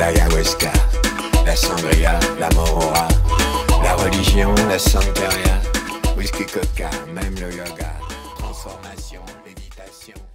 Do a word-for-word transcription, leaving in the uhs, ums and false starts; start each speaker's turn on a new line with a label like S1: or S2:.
S1: l'ayahuasca, la sangria, la morora, la religion, la santeria, whisky, coca, même le yoga, transformation, méditation.